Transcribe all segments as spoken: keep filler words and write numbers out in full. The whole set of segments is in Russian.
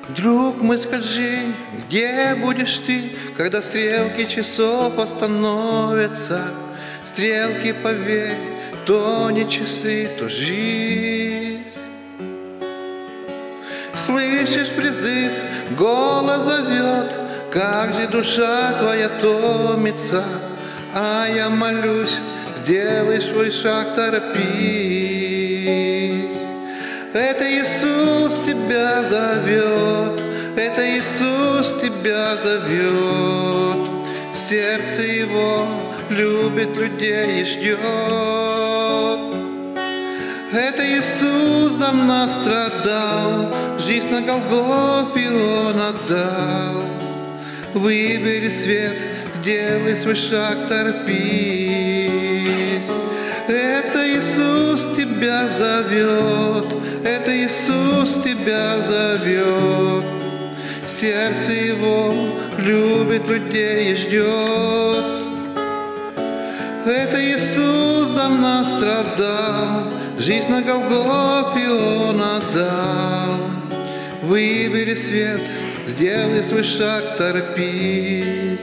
Друг мой, скажи, где будешь ты, когда стрелки часов остановятся? Стрелки, поверь, то не часы, то жизнь. Слышишь призыв, голос зовет, как же душа твоя томится, а я молюсь, сделай свой шаг, торопись. Это Иисус тебя зовет, это Иисус тебя зовет. Сердце Его любит людей и ждет. Это Иисус за нас страдал, жизнь на Голгофе Он отдал. Выбери свет, сделай свой шаг, торопись. Это Иисус тебя зовет, это Иисус тебя зовет. Сердце Его любит людей и ждет. Это Иисус за нас страдал, жизнь на Голгофе Он отдал. Выбери свет, сделай свой шаг, торопись.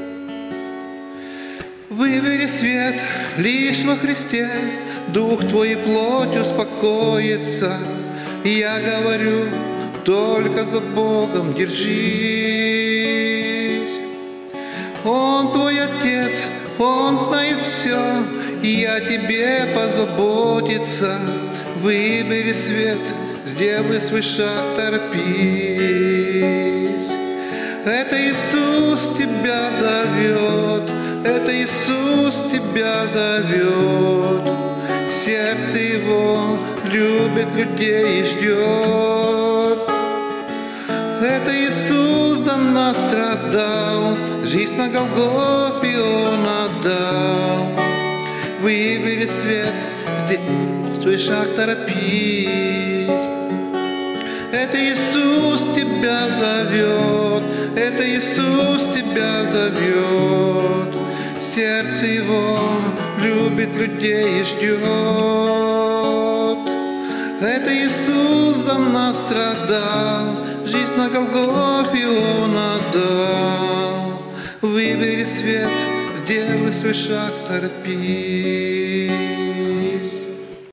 Выбери свет, лишь во Христе дух твой и плоть успокоится. Я говорю, только за Богом держись. Он твой Отец, Он знает все, и о тебе позаботится. Выбери свет, сделай свой шаг, торопись. Это Иисус тебя зовет, это Иисус тебя зовет. Сердце Его любит людей и ждет. Это Иисус за нас страдал, жизнь на Голгофе Он отдал. Выбери свет, сделай свой шаг, торопись. Это Иисус тебя зовет, это Иисус тебя зовет. Сердце Его любит людей и ждет. Это Иисус за нас страдал, жизнь на Голгофе Он отдал. Выбери свет, сделай свой шаг, торопись.